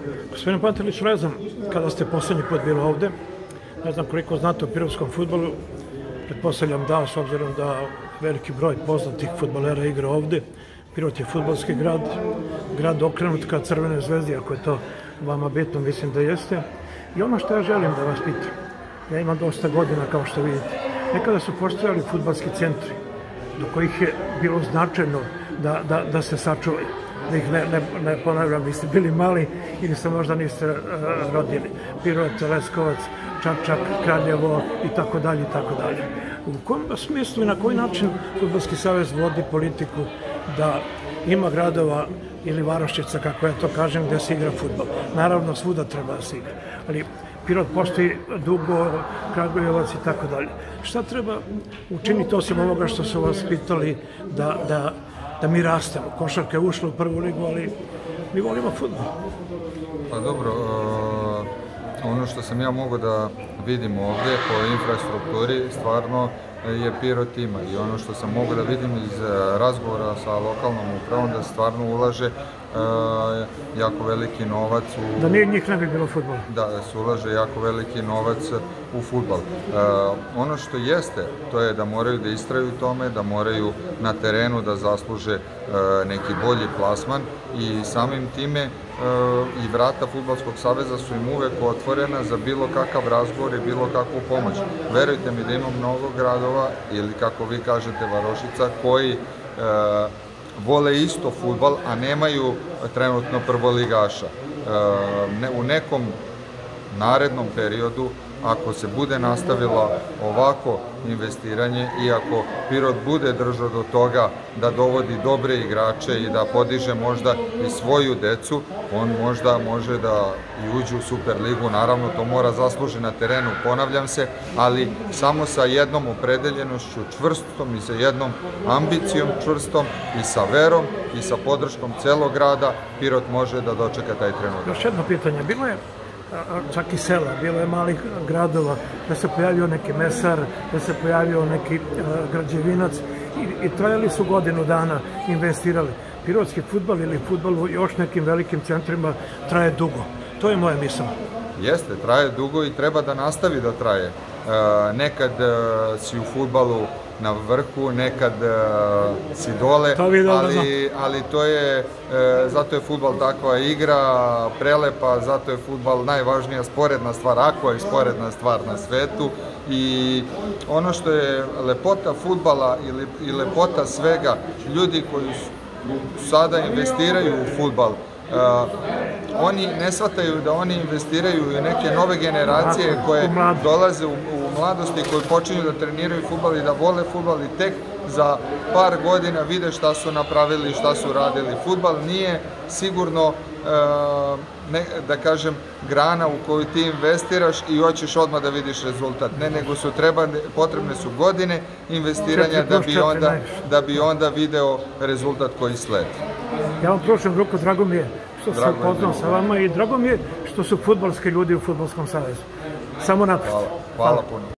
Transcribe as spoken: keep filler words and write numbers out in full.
Gospodine Panteliću, ne znam kada ste poslednji put bili ovde, ne znam koliko znate o pirovskom fudbalu, pretpostavljam da, s obzirom da veliki broj poznatih fudbalera igra ovde. Pirot je fudbalski grad, grad okrenut ka Crvenoj zvezdi, ako je to vama bitno, mislim da jeste. I ono što ja želim da vas pitam, ja imam dosta godina, kao što vidite, nekada su postojali fudbalski centri, do kojih je bilo značajno da, da, da se sačuvaju. Da ih ne, ne, ne ponavljam, vi ste bili mali ili se možda niste uh, rodili. Pirot, Leskovac, Čačak, Kraljevo i tako dalje i tako dalje. U kom smislu i na koji način Fudbalski savez vodi politiku da ima gradova ili varošica, kako ja to kažem, gde se igra fudbal? Naravno, svuda treba da se igra, ali Pirot postoji dugo, Kragujevac i tako dalje. Šta treba učiniti osim ovoga što su vas pitali da, da, da mi rastemo? Košarka je ušla u prvu ligu, ali mi volimo fudbal. Pa dobro, ono što sam ja mogu da vidim ovdje po infrastrukturi, stvarno je Pirot ima, i ono što sam mogu da vidim iz razgovora sa lokalnom upravom, da stvarno ulaže jako veliki novac u... Da nije njih ne bi bilo fudbala. Da, da se ulaže jako veliki novac u fudbal. Ono što jeste, to je da moraju da istraju tome, da moraju na terenu da zasluže neki bolji plasman, i samim time i vrata Fudbalskog saveza su im uvek otvorena za bilo kakav razgovor i bilo kakvu pomoć. Verujte mi da ima mnogo gradova, ili kako vi kažete varošica, koji vole isto fudbal, a nemaju trenutno prvoligaša. U nekom narednom periodu, ako se bude nastavilo ovako investiranje i ako Pirot bude držao do toga da dovodi dobre igrače i da podiže možda i svoju decu, on možda može da i uđe u Superligu. Naravno, to mora zasluži na terenu, ponavljam se, ali samo sa jednom opredeljenošću čvrstom i sa jednom ambicijom čvrstom i sa verom i sa podrškom celog grada, Pirot može da dočeka taj trenutak. Još jedno pitanje, bilo je čak i sela, bilo je malih gradova, da se pojavio neki mesar, da se pojavio neki građevinac, i trajali su godinu dana, investirali. Pirotski fudbal ili fudbal u još nekim velikim centrima traje dugo. To je moja misao. Jeste, traje dugo i treba da nastavi da traje. Nekad si u fudbalu na vrhu, nekad si dole, ali, ali to je, zato je fudbal takva igra, prelepa, zato je fudbal najvažnija sporedna stvar, ako je sporedna stvar na svetu. I ono što je lepota fudbala i lepota svega, ljudi koji sada investiraju u fudbal, oni ne shvataju da oni investiraju u neke nove generacije koje dolaze u mladosti, koji počinju da treniraju fudbal i da vole fudbal, i tek za par godina vide šta su napravili, šta su radili. Fudbal nije sigurno, da kažem, grana u koju ti investiraš i hoćeš odmah da vidiš rezultat. Ne, nego su potrebne su godine investiranja da bi onda video rezultat koji sledi. Ja vam pružam ruku, drago mi je što sam upoznao sa vama i drago mi je što su fudbalski ljudi u Fudbalskom savezu. Samo napred. Hvala puno.